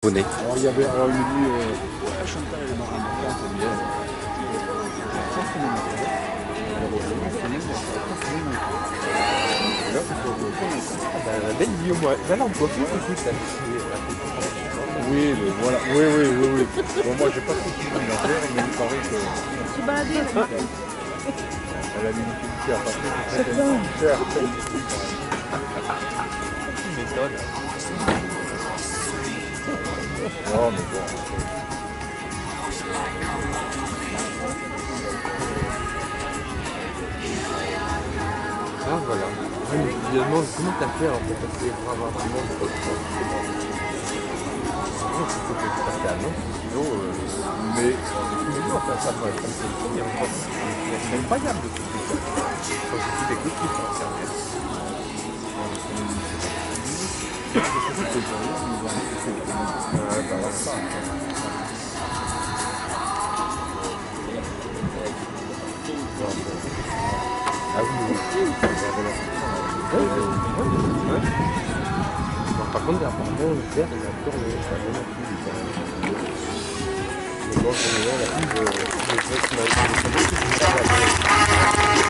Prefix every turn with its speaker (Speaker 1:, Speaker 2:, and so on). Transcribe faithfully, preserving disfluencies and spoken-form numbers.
Speaker 1: japonais.
Speaker 2: Alors il y avait, alors il me dit, euh, ouais, Chantal elle est marrante, c'est bien. Ça c'est mon affaire. Et là, c'est pour le
Speaker 1: Ah bah, la belle vie au moins. Là, là, on peut plus écoute, là.
Speaker 2: oui, mais voilà, oui, oui, oui, oui. Bon, moi j'ai pas trop suivi l'affaire, mais il paraît que
Speaker 3: Tu baladais là.
Speaker 2: elle a mis une utilité à passer, c'est très cher.
Speaker 1: Tu m'étonnes.
Speaker 2: Non, mais bon.
Speaker 1: Ah voilà. Je me demande comment t'as fait en fait parce que pour avoir vraiment de choses. Non, c'est ce que tu passes à Nantes, sinon euh...
Speaker 2: Mais tous les jours, ça, ça me ça me fait trop bien. C'est incroyable de tout ça.
Speaker 1: quand je suis des copines sur internet.
Speaker 2: Ouais, bah, alors ça.
Speaker 1: Ah oui, oui. Ouais, ouais, ouais. Non, par contre, apparemment, le père, il a tourné, ça a bien appris. Mais bon, on est là, la fille, je vais te